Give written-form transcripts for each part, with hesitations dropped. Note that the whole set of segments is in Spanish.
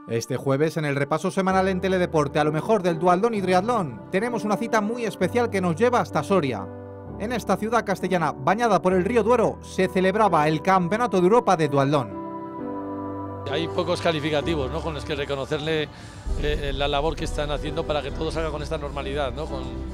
Este jueves, en el repaso semanal en Teledeporte a lo mejor del duatlón y triatlón, tenemos una cita muy especial que nos lleva hasta Soria. En esta ciudad castellana, bañada por el río Duero, se celebraba el Campeonato de Europa de Duatlón. Hay pocos calificativos, ¿no?, con los que reconocerle la labor que están haciendo para que todo salga con esta normalidad, ¿no?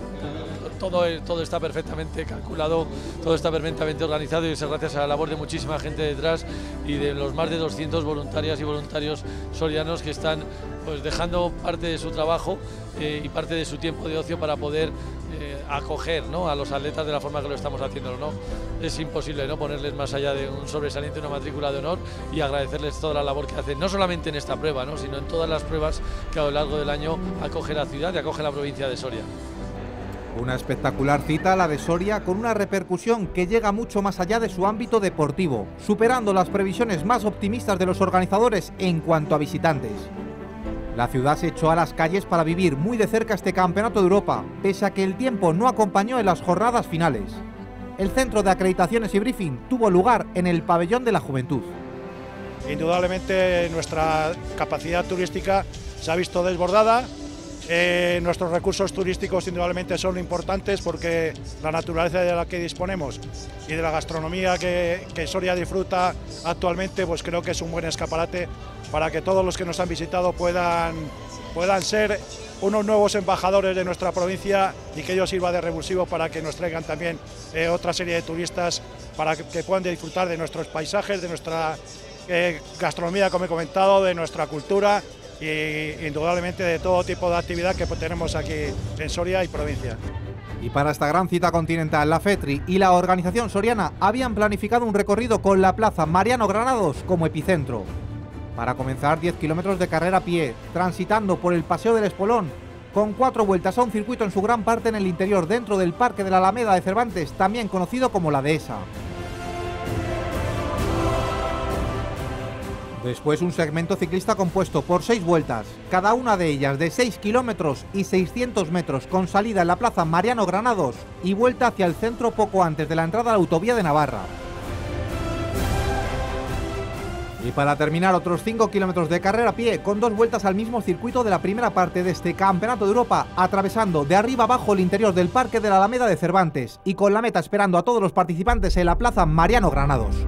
Todo está perfectamente calculado, todo está perfectamente organizado y es gracias a la labor de muchísima gente detrás y de los más de 200 voluntarias y voluntarios sorianos que están pues dejando parte de su trabajo y parte de su tiempo de ocio para poder acoger, ¿no?, a los atletas de la forma que lo estamos haciendo, ¿no? Es imposible, ¿no?, ponerles más allá de un sobresaliente, una matrícula de honor y agradecerles toda la labor que hacen, no solamente en esta prueba, ¿no?, sino en todas las pruebas que a lo largo del año acoge la ciudad y acoge la provincia de Soria. Una espectacular cita, la de Soria, con una repercusión que llega mucho más allá de su ámbito deportivo, superando las previsiones más optimistas de los organizadores en cuanto a visitantes. La ciudad se echó a las calles para vivir muy de cerca este Campeonato de Europa, pese a que el tiempo no acompañó en las jornadas finales. El centro de acreditaciones y briefing tuvo lugar en el Pabellón de la Juventud. Indudablemente nuestra capacidad turística se ha visto desbordada. Nuestros recursos turísticos indudablemente son importantes porque la naturaleza de la que disponemos y de la gastronomía que Soria disfruta actualmente, pues creo que es un buen escaparate para que todos los que nos han visitado puedan ser unos nuevos embajadores de nuestra provincia y que ello sirva de revulsivo para que nos traigan también otra serie de turistas para que puedan disfrutar de nuestros paisajes, de nuestra gastronomía, como he comentado, de nuestra cultura y indudablemente de todo tipo de actividad que tenemos aquí en Soria y provincia. Y para esta gran cita continental, la FETRI y la organización soriana habían planificado un recorrido con la plaza Mariano Granados como epicentro. Para comenzar, 10 kilómetros de carrera a pie, transitando por el Paseo del Espolón, con 4 vueltas a un circuito en su gran parte en el interior dentro del Parque de la Alameda de Cervantes, también conocido como la Dehesa. Después un segmento ciclista compuesto por 6 vueltas, cada una de ellas de 6 kilómetros y 600 metros, con salida en la plaza Mariano Granados y vuelta hacia el centro poco antes de la entrada a la autovía de Navarra. Y para terminar, otros 5 kilómetros de carrera a pie, con 2 vueltas al mismo circuito de la primera parte de este Campeonato de Europa, atravesando de arriba abajo el interior del Parque de la Alameda de Cervantes y con la meta esperando a todos los participantes en la plaza Mariano Granados.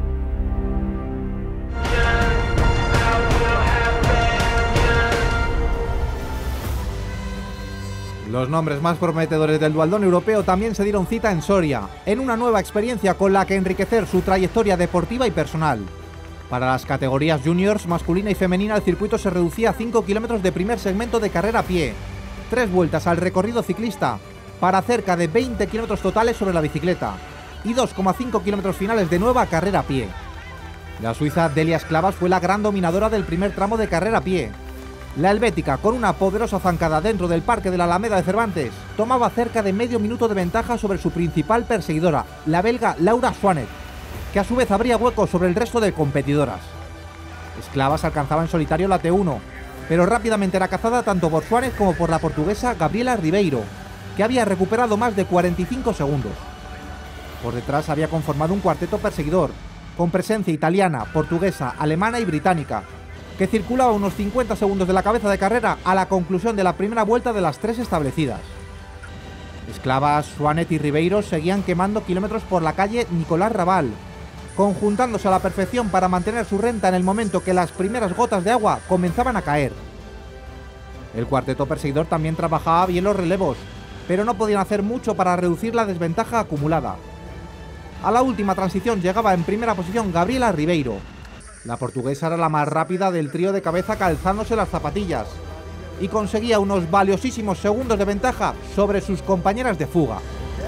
Los nombres más prometedores del duatlón europeo también se dieron cita en Soria, en una nueva experiencia con la que enriquecer su trayectoria deportiva y personal. Para las categorías juniors, masculina y femenina, el circuito se reducía a 5 kilómetros de primer segmento de carrera a pie, 3 vueltas al recorrido ciclista, para cerca de 20 kilómetros totales sobre la bicicleta, y 2,5 kilómetros finales de nueva carrera a pie. La suiza Delia Sklavas fue la gran dominadora del primer tramo de carrera a pie. La helvética, con una poderosa zancada dentro del Parque de la Alameda de Cervantes, tomaba cerca de medio minuto de ventaja sobre su principal perseguidora, la belga Laura Swanet, que a su vez abría huecos sobre el resto de competidoras. Sklavas alcanzaba en solitario la T1, pero rápidamente era cazada tanto por Swanet como por la portuguesa Gabriela Ribeiro, que había recuperado más de 45 segundos. Por detrás había conformado un cuarteto perseguidor, con presencia italiana, portuguesa, alemana y británica, que circulaba unos 50 segundos de la cabeza de carrera a la conclusión de la primera vuelta de las 3 establecidas. Sklavas, Swanet y Ribeiro seguían quemando kilómetros por la calle Nicolás Raval, conjuntándose a la perfección para mantener su renta en el momento que las primeras gotas de agua comenzaban a caer. El cuarteto perseguidor también trabajaba bien los relevos, pero no podían hacer mucho para reducir la desventaja acumulada. A la última transición llegaba en primera posición Gabriela Ribeiro. La portuguesa era la más rápida del trío de cabeza calzándose las zapatillas y conseguía unos valiosísimos segundos de ventaja sobre sus compañeras de fuga.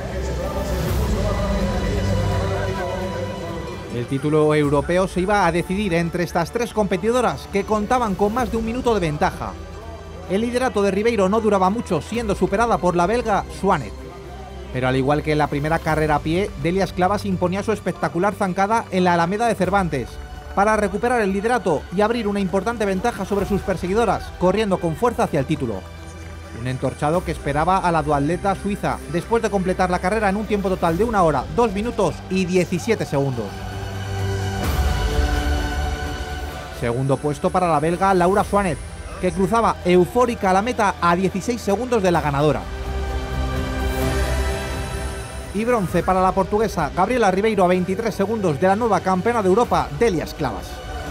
El título europeo se iba a decidir entre estas 3 competidoras que contaban con más de un minuto de ventaja. El liderato de Ribeiro no duraba mucho, siendo superada por la belga Swanet. Pero al igual que en la primera carrera a pie, Delia Sklavas imponía su espectacular zancada en la Alameda de Cervantes, para recuperar el liderato y abrir una importante ventaja sobre sus perseguidoras, corriendo con fuerza hacia el título. Un entorchado que esperaba a la duatleta suiza después de completar la carrera en un tiempo total de 1 hora, 2 minutos y 17 segundos. Segundo puesto para la belga Laura Swanet, que cruzaba eufórica la meta a 16 segundos de la ganadora. Y bronce para la portuguesa Gabriela Ribeiro a 23 segundos de la nueva campeona de Europa, Delia Sclavas.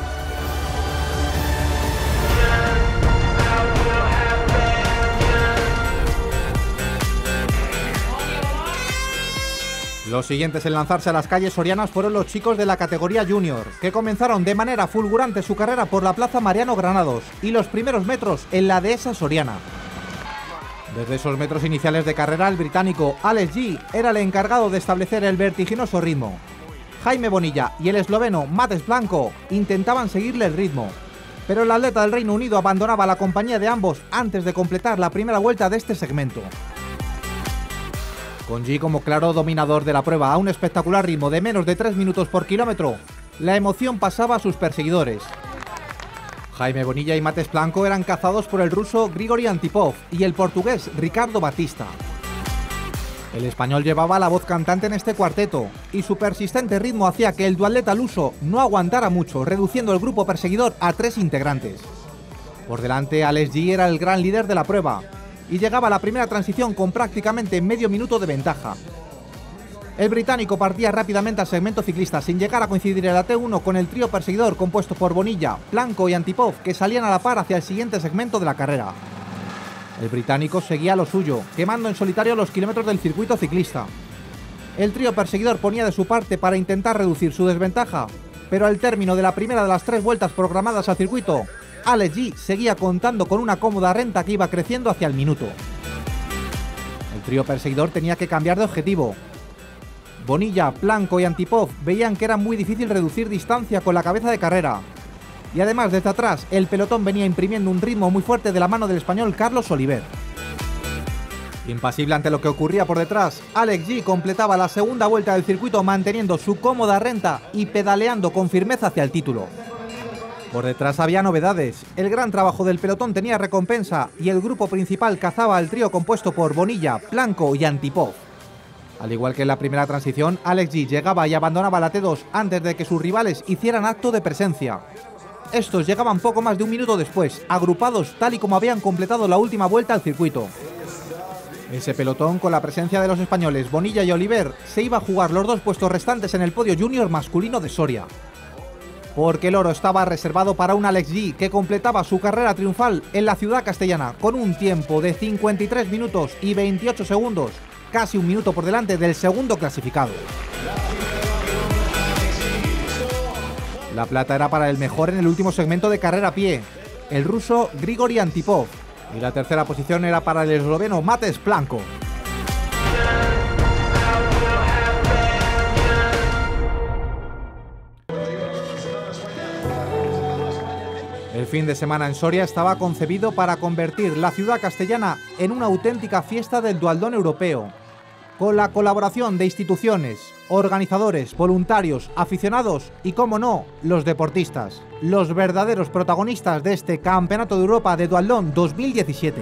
Los siguientes en lanzarse a las calles sorianas fueron los chicos de la categoría junior, que comenzaron de manera fulgurante su carrera por la plaza Mariano Granados y los primeros metros en la dehesa soriana. Desde esos metros iniciales de carrera, el británico Alex G era el encargado de establecer el vertiginoso ritmo. Jaime Bonilla y el esloveno Matej Blanco intentaban seguirle el ritmo, pero el atleta del Reino Unido abandonaba la compañía de ambos antes de completar la primera vuelta de este segmento. Con G como claro dominador de la prueba a un espectacular ritmo de menos de 3 minutos por kilómetro, la emoción pasaba a sus perseguidores. Jaime Bonilla y Matej Blanco eran cazados por el ruso Grigori Antipov y el portugués Ricardo Batista. El español llevaba la voz cantante en este cuarteto y su persistente ritmo hacía que el duatleta luso no aguantara mucho, reduciendo el grupo perseguidor a 3 integrantes. Por delante, Alex G era el gran líder de la prueba y llegaba a la primera transición con prácticamente medio minuto de ventaja. El británico partía rápidamente al segmento ciclista sin llegar a coincidir el AT1 con el trío perseguidor compuesto por Bonilla, Blanco y Antipov, que salían a la par hacia el siguiente segmento de la carrera. El británico seguía lo suyo, quemando en solitario los kilómetros del circuito ciclista. El trío perseguidor ponía de su parte para intentar reducir su desventaja, pero al término de la primera de las 3 vueltas programadas al circuito, Alex G seguía contando con una cómoda renta que iba creciendo hacia el minuto. El trío perseguidor tenía que cambiar de objetivo. Bonilla, Blanco y Antipov veían que era muy difícil reducir distancia con la cabeza de carrera. Y además, desde atrás, el pelotón venía imprimiendo un ritmo muy fuerte de la mano del español Carlos Oliver. Impasible ante lo que ocurría por detrás, Alex G completaba la segunda vuelta del circuito manteniendo su cómoda renta y pedaleando con firmeza hacia el título. Por detrás había novedades, el gran trabajo del pelotón tenía recompensa y el grupo principal cazaba al trío compuesto por Bonilla, Blanco y Antipov. Al igual que en la primera transición, Alex G llegaba y abandonaba la T2 antes de que sus rivales hicieran acto de presencia. Estos llegaban poco más de un minuto después, agrupados tal y como habían completado la última vuelta al circuito. Ese pelotón, con la presencia de los españoles Bonilla y Oliver, se iba a jugar los 2 puestos restantes en el podio junior masculino de Soria. Porque el oro estaba reservado para un Alex G que completaba su carrera triunfal en la ciudad castellana con un tiempo de 53 minutos y 28 segundos, casi un minuto por delante del segundo clasificado. La plata era para el mejor en el último segmento de carrera a pie, el ruso Grigori Antipov, y la tercera posición era para el esloveno Matej Blanco. El fin de semana en Soria estaba concebido para convertir la ciudad castellana en una auténtica fiesta del dualdón europeo, con la colaboración de instituciones, organizadores, voluntarios, aficionados y, como no, los deportistas, los verdaderos protagonistas de este Campeonato de Europa de Dualdón 2017.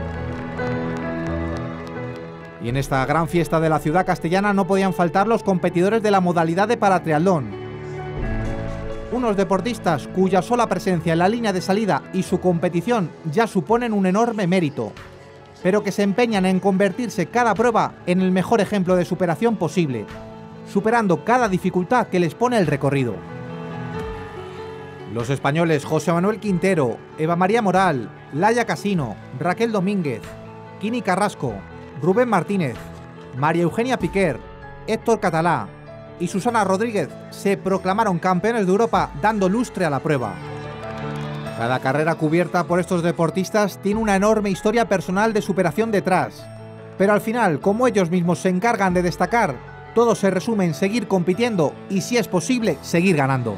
Y en esta gran fiesta de la ciudad castellana no podían faltar los competidores de la modalidad de paratriatlón. Unos deportistas cuya sola presencia en la línea de salida y su competición ya suponen un enorme mérito, pero que se empeñan en convertirse cada prueba en el mejor ejemplo de superación posible, superando cada dificultad que les pone el recorrido. Los españoles José Manuel Quintero, Eva María Moral, Laia Casino, Raquel Domínguez, Kini Carrasco, Rubén Martínez, María Eugenia Piquer, Héctor Catalá y Susana Rodríguez se proclamaron campeones de Europa dando lustre a la prueba. Cada carrera cubierta por estos deportistas tiene una enorme historia personal de superación detrás, pero al final, como ellos mismos se encargan de destacar, todo se resume en seguir compitiendo y, si es posible, seguir ganando.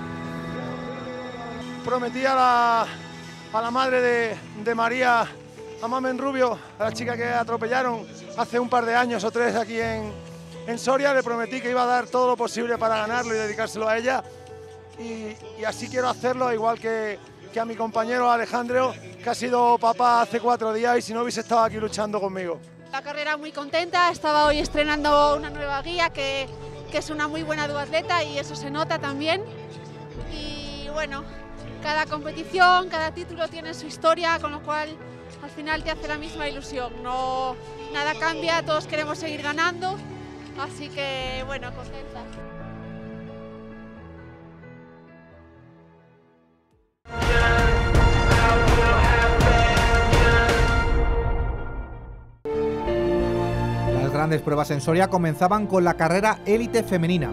Prometí a la madre de María, a Mamen Rubio, a la chica que atropellaron hace un par de años o 3 aquí en Soria, le prometí que iba a dar todo lo posible para ganarlo y dedicárselo a ella, y así quiero hacerlo, igual que a mi compañero Alejandro, que ha sido papá hace 4 días y si no hubiese estado aquí luchando conmigo. La carrera muy contenta, estaba hoy estrenando una nueva guía que es una muy buena duatleta y eso se nota también. Y bueno, cada competición, cada título tiene su historia, con lo cual al final te hace la misma ilusión. No, nada cambia, todos queremos seguir ganando, así que bueno, contenta. Las grandes pruebas en Soria comenzaban con la carrera élite femenina.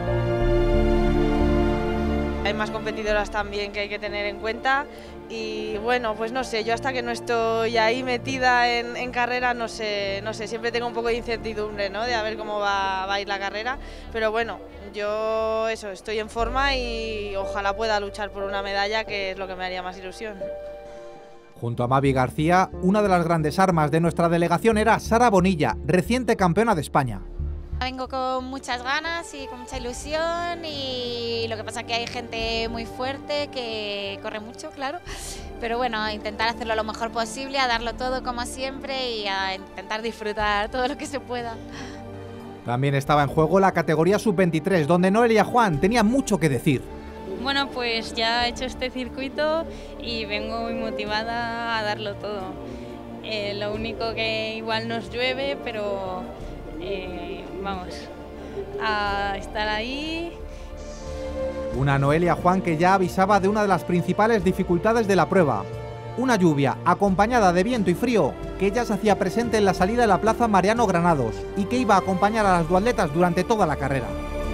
Hay más competidoras también que hay que tener en cuenta y bueno, pues no sé, yo hasta que no estoy ahí metida en carrera no sé, siempre tengo un poco de incertidumbre, ¿no?, de a ver cómo va a ir la carrera, pero bueno, yo estoy en forma y ojalá pueda luchar por una medalla, que es lo que me haría más ilusión. Junto a Mavi García, una de las grandes armas de nuestra delegación era Sara Bonilla, reciente campeona de España. Vengo con muchas ganas y con mucha ilusión, y lo que pasa es que hay gente muy fuerte que corre mucho, claro, pero bueno, a intentar hacerlo lo mejor posible, a darlo todo como siempre y a intentar disfrutar todo lo que se pueda. También estaba en juego la categoría sub-23, donde Noelia Juan tenía mucho que decir. Bueno, pues ya he hecho este circuito y vengo muy motivada a darlo todo. Lo único que igual nos llueve, pero vamos a estar ahí. Una Noelia Juan que ya avisaba de una de las principales dificultades de la prueba. Una lluvia acompañada de viento y frío que ya se hacía presente en la salida de la plaza Mariano Granados y que iba a acompañar a las duatletas durante toda la carrera.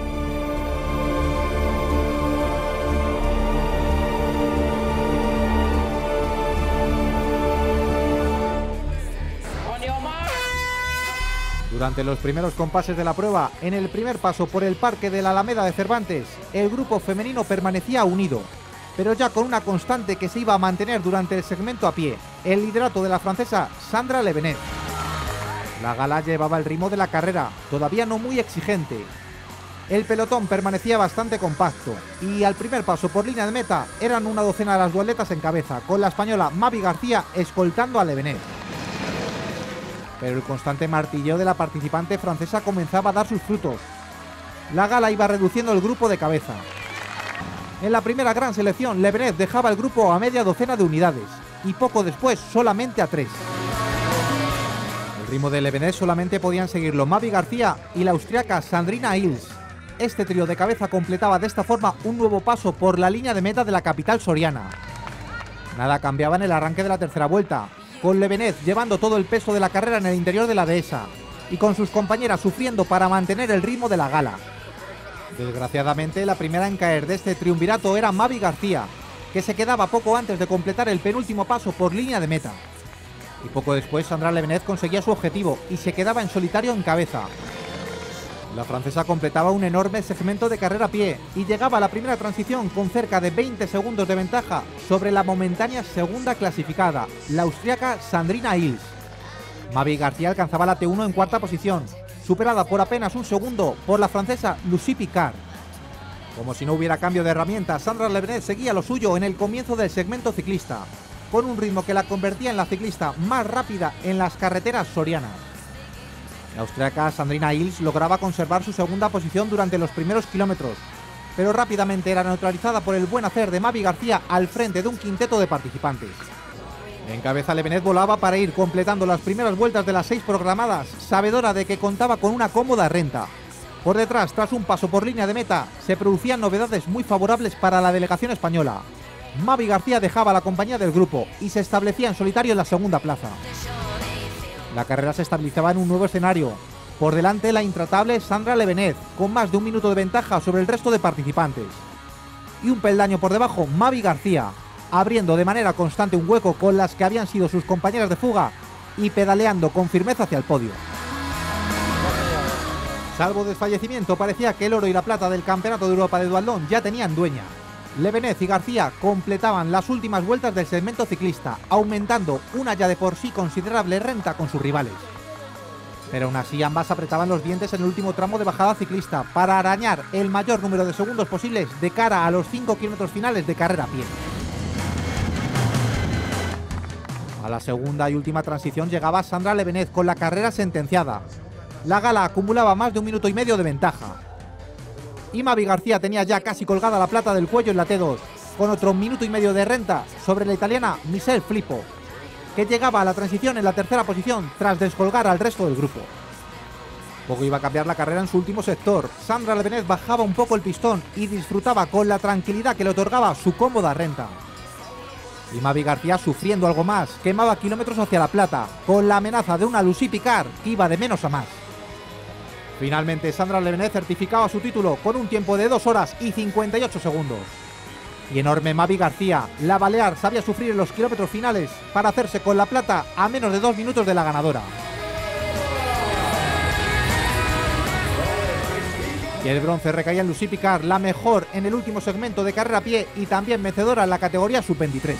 Durante los primeros compases de la prueba, en el primer paso por el parque de la Alameda de Cervantes, el grupo femenino permanecía unido, pero ya con una constante que se iba a mantener durante el segmento a pie, el liderato de la francesa Sandra Levenet. La gala llevaba el ritmo de la carrera, todavía no muy exigente. El pelotón permanecía bastante compacto y al primer paso por línea de meta eran una docena de las duatletas en cabeza, con la española Mavi García escoltando a Levenet. Pero el constante martilleo de la participante francesa comenzaba a dar sus frutos. La gala iba reduciendo el grupo de cabeza. En la primera gran selección, Levenet dejaba el grupo a media docena de unidades y poco después solamente a 3. El ritmo de Levenet solamente podían seguirlo Mavi García y la austriaca Sandrina Hills. Este trío de cabeza completaba de esta forma un nuevo paso por la línea de meta de la capital soriana. Nada cambiaba en el arranque de la tercera vuelta, con Levenet llevando todo el peso de la carrera en el interior de la dehesa y con sus compañeras sufriendo para mantener el ritmo de la gala. Desgraciadamente, la primera en caer de este triunvirato era Mavi García, que se quedaba poco antes de completar el penúltimo paso por línea de meta. Y poco después Sandra Levenet conseguía su objetivo y se quedaba en solitario en cabeza. La francesa completaba un enorme segmento de carrera a pie y llegaba a la primera transición con cerca de 20 segundos de ventaja sobre la momentánea segunda clasificada, la austriaca Sandrina Hills. Mavi García alcanzaba la T1 en cuarta posición, superada por apenas un segundo por la francesa Lucie Picard. Como si no hubiera cambio de herramientas, Sandra Levenet seguía lo suyo en el comienzo del segmento ciclista, con un ritmo que la convertía en la ciclista más rápida en las carreteras sorianas. La austriaca Sandrina Hills lograba conservar su segunda posición durante los primeros kilómetros, pero rápidamente era neutralizada por el buen hacer de Mavi García al frente de un quinteto de participantes. En cabeza Levenet volaba para ir completando las primeras vueltas de las 6 programadas, sabedora de que contaba con una cómoda renta. Por detrás, tras un paso por línea de meta, se producían novedades muy favorables para la delegación española. Mavi García dejaba la compañía del grupo y se establecía en solitario en la segunda plaza. La carrera se estabilizaba en un nuevo escenario. Por delante la intratable Sandra Levenet, con más de un minuto de ventaja sobre el resto de participantes. Y un peldaño por debajo Mavi García, abriendo de manera constante un hueco con las que habían sido sus compañeras de fuga y pedaleando con firmeza hacia el podio. Salvo desfallecimiento, parecía que el oro y la plata del Campeonato de Europa de Duatlón ya tenían dueña. Levenet y García completaban las últimas vueltas del segmento ciclista, aumentando una ya de por sí considerable renta con sus rivales. Pero aún así ambas apretaban los dientes en el último tramo de bajada ciclista para arañar el mayor número de segundos posibles de cara a los 5 kilómetros finales de carrera a pie. A la segunda y última transición llegaba Sandra Levenet con la carrera sentenciada. La gala acumulaba más de 1 minuto y medio de ventaja. Y Mavi García tenía ya casi colgada la plata del cuello en la T2, con otro minuto y medio de renta sobre la italiana Michelle Filippo, que llegaba a la transición en la tercera posición tras descolgar al resto del grupo. Poco iba a cambiar la carrera en su último sector. Sandra Levenez bajaba un poco el pistón y disfrutaba con la tranquilidad que le otorgaba su cómoda renta. Y Mavi García, sufriendo algo más, quemaba kilómetros hacia la plata, con la amenaza de una Lucie Picard que iba de menos a más. Finalmente, Sandra Levenez certificaba su título con un tiempo de 2 horas y 58 segundos. Y enorme Mavi García, la balear sabía sufrir en los kilómetros finales para hacerse con la plata a menos de 2 minutos de la ganadora. Y el bronce recaía en Lucie Picard, la mejor en el último segmento de carrera a pie y también vencedora en la categoría sub-23.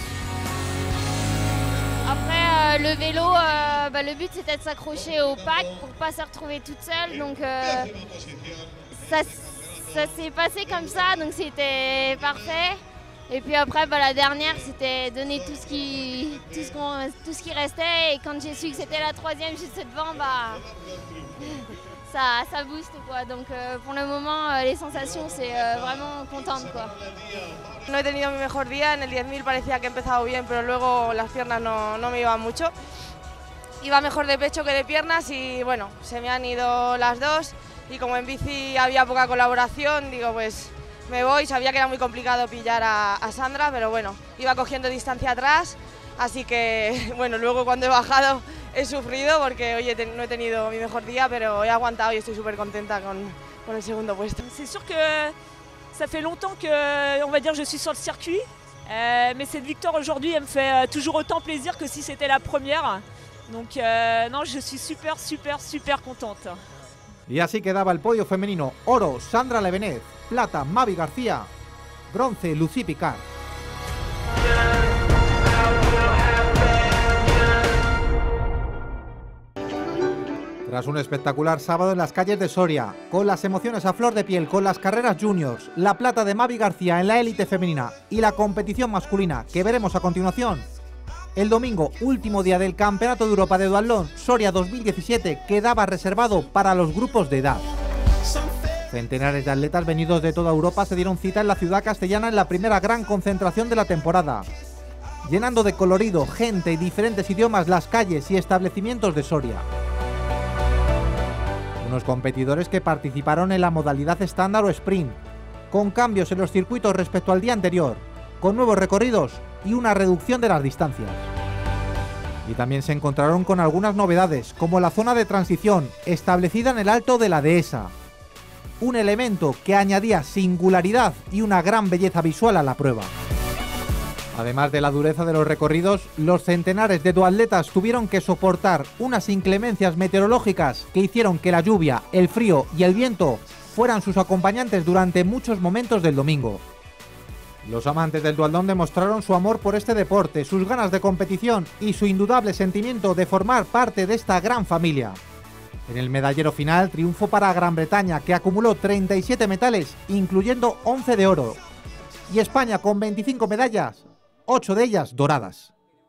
Après le vélo, le but c'était de s'accrocher au pack pour pas se retrouver toute seule, donc ça s'est passé comme ça, donc c'était parfait. Et puis après la dernière c'était donner tout ce qui restait, et quand j'ai su que c'était la troisième juste devant, ça booste quoi, donc pour le moment les sensations c'est vraiment contente quoi. No he tenido mi mejor día, en el 10.000 parecía que he empezado bien, pero luego las piernas no me iban mucho. Iba mejor de pecho que de piernas y bueno, se me han ido las dos y como en bici había poca colaboración, digo pues me voy, sabía que era muy complicado pillar a Sandra, pero bueno, iba cogiendo distancia atrás, así que bueno, luego cuando he bajado he sufrido porque hoy no he tenido mi mejor día, pero he aguantado y estoy súper contenta con el segundo puesto. C'est sûr que ça fait longtemps que, on va dire, je suis sur le circuit, mais cette victoire aujourd'hui, elle me fait toujours autant plaisir que si c'était la première. Donc non, je suis super contente. Y así quedaba el podio femenino: oro Sandra Levenez, plata Mavi García, bronce Lucie Picard. Tras un espectacular sábado en las calles de Soria, con las emociones a flor de piel, con las carreras juniors, la plata de Mavi García en la élite femenina y la competición masculina que veremos a continuación, el domingo, último día del Campeonato de Europa de Duatlón Soria 2017, quedaba reservado para los grupos de edad. Centenares de atletas venidos de toda Europa se dieron cita en la ciudad castellana en la primera gran concentración de la temporada, llenando de colorido, gente y diferentes idiomas las calles y establecimientos de Soria. Unos competidores que participaron en la modalidad estándar o sprint, con cambios en los circuitos respecto al día anterior, con nuevos recorridos y una reducción de las distancias. Y también se encontraron con algunas novedades, como la zona de transición, establecida en el alto de la dehesa, un elemento que añadía singularidad y una gran belleza visual a la prueba. Además de la dureza de los recorridos, los centenares de duatletas tuvieron que soportar unas inclemencias meteorológicas que hicieron que la lluvia, el frío y el viento fueran sus acompañantes durante muchos momentos del domingo. Los amantes del duatlón demostraron su amor por este deporte, sus ganas de competición y su indudable sentimiento de formar parte de esta gran familia. En el medallero final, triunfo para Gran Bretaña, que acumuló 37 metales, incluyendo 11 de oro. Y España con 25 medallas, 8 de ellas doradas.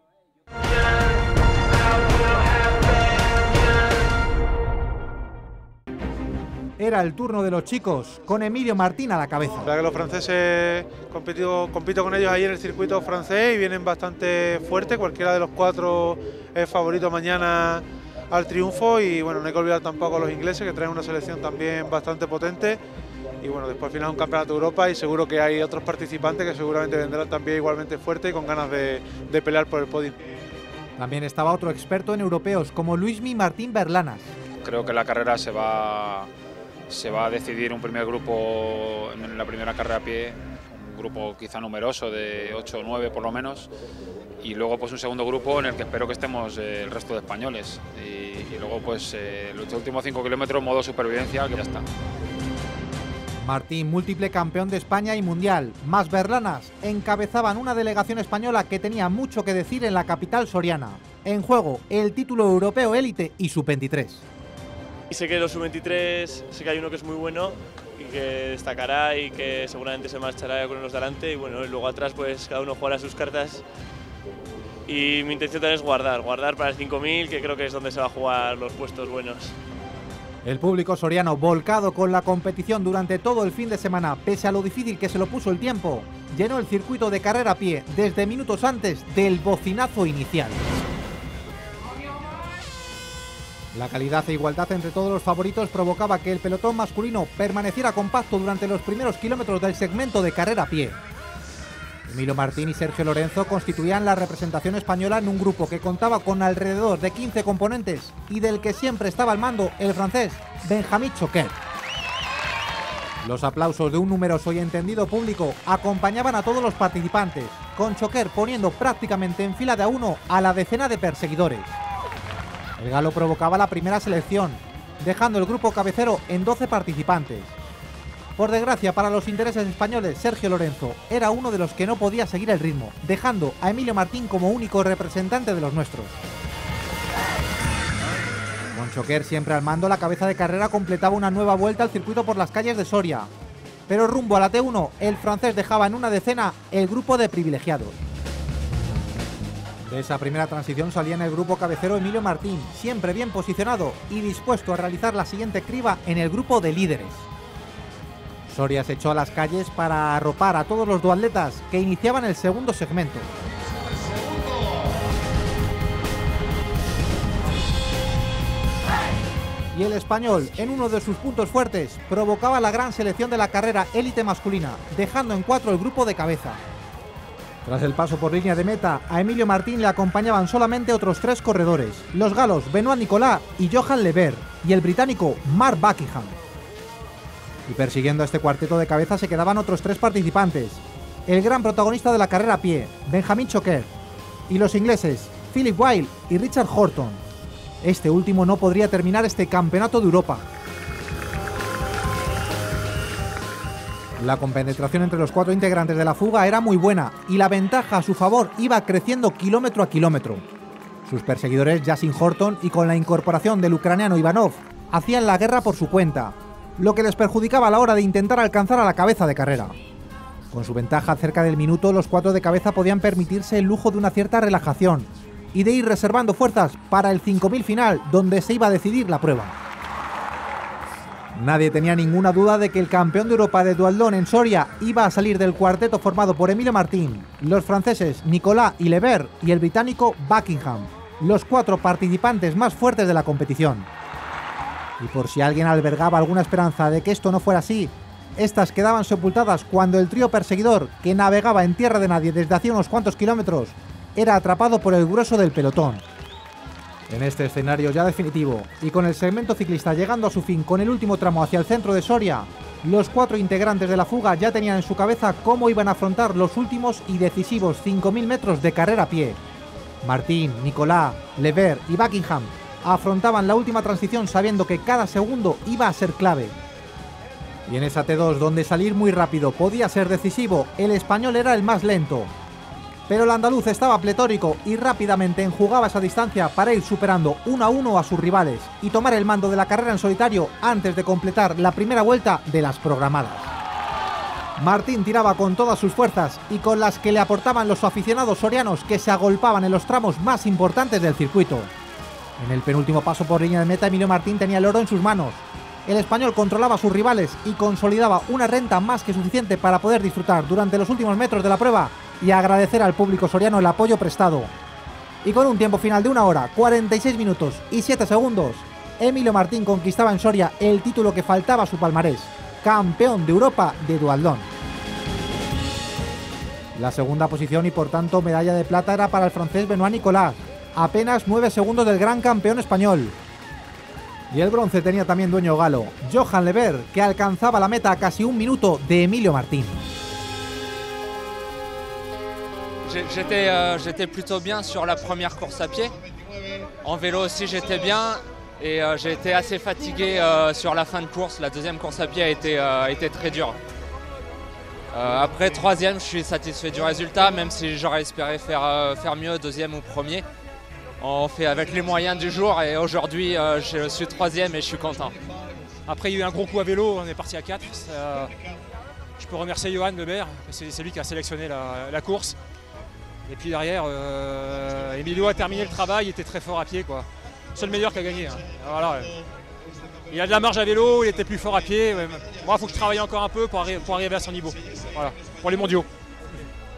Era el turno de los chicos, con Emilio Martín a la cabeza. La verdad que los franceses, compito con ellos ahí en el circuito francés y vienen bastante fuertes. Cualquiera de los 4 es favorito mañana al triunfo. Y bueno, no hay que olvidar tampoco a los ingleses, que traen una selección también bastante potente. Y bueno, después al final un campeonato de Europa y seguro que hay otros participantes que seguramente vendrán también igualmente fuertes y con ganas de pelear por el podio. También estaba otro experto en europeos, como Luismi Martín Berlanas. Creo que la carrera se va a decidir un primer grupo en la primera carrera a pie, un grupo quizá numeroso de 8 o 9 por lo menos, y luego pues un segundo grupo en el que espero que estemos el resto de españoles, y luego pues los últimos 5 kilómetros modo supervivencia, que ya está. Martín, múltiple campeón de España y mundial, más Berlanas, encabezaban una delegación española que tenía mucho que decir en la capital soriana. En juego, el título europeo élite y sub-23. Y sé que los sub-23, sé que hay uno que es muy bueno y que destacará y que seguramente se marchará con los de delante, y bueno, y luego atrás pues cada uno jugará sus cartas. Y mi intención también es guardar para el 5000, que creo que es donde se va a jugar los puestos buenos. El público soriano, volcado con la competición durante todo el fin de semana, pese a lo difícil que se lo puso el tiempo, llenó el circuito de carrera a pie desde minutos antes del bocinazo inicial. La calidad e igualdad entre todos los favoritos provocaba que el pelotón masculino permaneciera compacto durante los primeros kilómetros del segmento de carrera a pie. Emilio Martín y Sergio Lorenzo constituían la representación española en un grupo que contaba con alrededor de 15 componentes y del que siempre estaba al mando el francés Benjamin Choquer. Los aplausos de un numeroso y entendido público acompañaban a todos los participantes, con Choquer poniendo prácticamente en fila de a uno a la decena de perseguidores. El galo provocaba la primera selección, dejando el grupo cabecero en 12 participantes. Por desgracia para los intereses españoles, Sergio Lorenzo era uno de los que no podía seguir el ritmo, dejando a Emilio Martín como único representante de los nuestros. Con Choquer siempre al mando, la cabeza de carrera completaba una nueva vuelta al circuito por las calles de Soria. Pero rumbo a la T1, el francés dejaba en una decena el grupo de privilegiados. De esa primera transición salía en el grupo cabecero Emilio Martín, siempre bien posicionado y dispuesto a realizar la siguiente criba en el grupo de líderes. Soria se echó a las calles para arropar a todos los duatletas que iniciaban el segundo segmento. Y el español, en uno de sus puntos fuertes, provocaba la gran selección de la carrera élite masculina, dejando en 4 el grupo de cabeza. Tras el paso por línea de meta, a Emilio Martín le acompañaban solamente otros 3 corredores, los galos Benoît Nicolas y Johan Lever, y el británico Mark Buckingham. Y persiguiendo a este cuarteto de cabeza se quedaban otros 3 participantes, el gran protagonista de la carrera a pie, Benjamin Choquer, y los ingleses Philip Wilde y Richard Horton. Este último no podría terminar este campeonato de Europa. La compenetración entre los 4 integrantes de la fuga era muy buena y la ventaja a su favor iba creciendo kilómetro a kilómetro. Sus perseguidores, Yasin Horton y con la incorporación del ucraniano Ivanov, hacían la guerra por su cuenta, lo que les perjudicaba a la hora de intentar alcanzar a la cabeza de carrera. Con su ventaja cerca del minuto, los 4 de cabeza podían permitirse el lujo de una cierta relajación y de ir reservando fuerzas para el 5000 final, donde se iba a decidir la prueba. Nadie tenía ninguna duda de que el campeón de Europa de duatlón en Soria iba a salir del cuarteto formado por Emilio Martín, los franceses Nicolas y Lever y el británico Buckingham, los 4 participantes más fuertes de la competición. Y por si alguien albergaba alguna esperanza de que esto no fuera así, estas quedaban sepultadas cuando el trío perseguidor, que navegaba en tierra de nadie desde hacía unos cuantos kilómetros, era atrapado por el grueso del pelotón. En este escenario ya definitivo, y con el segmento ciclista llegando a su fin con el último tramo hacia el centro de Soria, los 4 integrantes de la fuga ya tenían en su cabeza cómo iban a afrontar los últimos y decisivos 5000 metros de carrera a pie. Martín, Nicolas, Lever y Buckingham afrontaban la última transición sabiendo que cada segundo iba a ser clave. Y en esa T2, donde salir muy rápido podía ser decisivo, el español era el más lento. Pero el andaluz estaba pletórico y rápidamente enjugaba esa distancia para ir superando 1 a 1 a sus rivales y tomar el mando de la carrera en solitario antes de completar la primera vuelta de las programadas. Martín tiraba con todas sus fuerzas y con las que le aportaban los aficionados sorianos que se agolpaban en los tramos más importantes del circuito. En el penúltimo paso por línea de meta, Emilio Martín tenía el oro en sus manos. El español controlaba a sus rivales y consolidaba una renta más que suficiente para poder disfrutar durante los últimos metros de la prueba y agradecer al público soriano el apoyo prestado. Y con un tiempo final de 1 hora, 46 minutos y 7 segundos, Emilio Martín conquistaba en Soria el título que faltaba a su palmarés, campeón de Europa de duatlón. La segunda posición y por tanto medalla de plata era para el francés Benoît Nicolas, apenas 9 segundos del gran campeón español. Y el bronce tenía también dueño galo, Johan Lever, que alcanzaba la meta a casi 1 minuto de Emilio Martín. J'étais plutôt bien sur la première course à pied. En vélo aussi j'étais bien et j'ai été assez fatigué sur la fin de course. La deuxième course à pied a été très dure. Après troisième, je suis satisfait du résultat, même si j'aurais espéré faire mieux deuxième ou premier. On fait avec les moyens du jour et aujourd'hui je suis troisième et je suis content. Après il y a eu un gros coup à vélo, on est parti à 4. Je peux remercier Johan Lebert, c'est lui qui a sélectionné la course. Et puis derrière, Emilio a terminé le travail, il était très fort à pied, quoi. C'est le meilleur qui a gagné. Hein. Voilà, il a de la marge à vélo, il était plus fort à pied. Moi, il faut que je travaille encore un peu pour arriver à son niveau. Voilà, pour les mondiaux.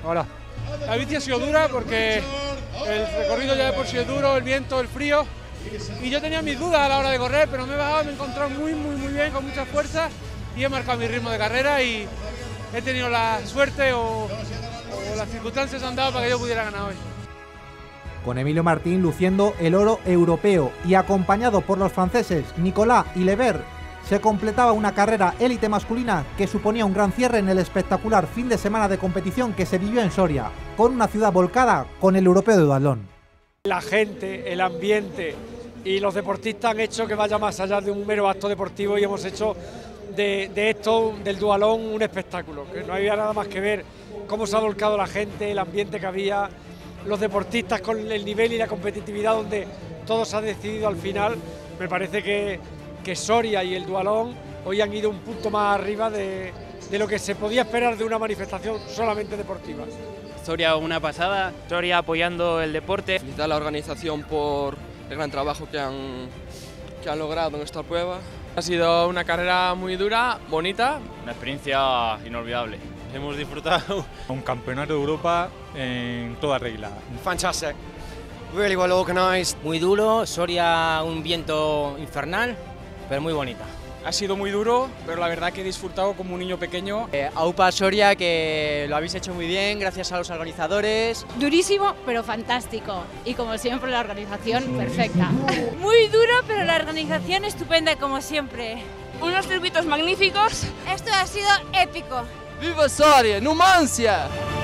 Hola. La bici ha sido dura porque el recorrido ya de por sí es duro, el viento, el frío. Y yo tenía mis dudas a la hora de correr, pero me he bajado, me he encontrado muy bien, con mucha fuerza y he marcado mi ritmo de carrera y he tenido la suerte o las circunstancias han dado para que yo pudiera ganar hoy. Con Emilio Martín luciendo el oro europeo y acompañado por los franceses Nicolas y Lever, se completaba una carrera élite masculina que suponía un gran cierre en el espectacular fin de semana de competición que se vivió en Soria, con una ciudad volcada con el europeo de duatlón. La gente, el ambiente y los deportistas han hecho que vaya más allá de un mero acto deportivo y hemos hecho de esto, del dualón, un espectáculo, que no había nada más que ver cómo se ha volcado la gente, el ambiente que había, los deportistas con el nivel y la competitividad donde todo se ha decidido al final. Me parece que Soria y el dualón hoy han ido un punto más arriba de lo que se podía esperar de una manifestación solamente deportiva. Soria una pasada. Soria apoyando el deporte. Felicitar a la organización por el gran trabajo que han logrado en esta prueba. Ha sido una carrera muy dura, bonita. Una experiencia inolvidable. Hemos disfrutado un campeonato de Europa en toda regla. Fantastic. Really well organized. Muy duro, Soria un viento infernal, pero muy bonita. Ha sido muy duro, pero la verdad que he disfrutado como un niño pequeño. AUPA Soria, que lo habéis hecho muy bien, gracias a los organizadores. Durísimo, pero fantástico. Y como siempre, la organización perfecta. Muy duro, pero la organización estupenda, como siempre. Unos circuitos magníficos. Esto ha sido épico. ¡Viva Soria! ¡Numancia!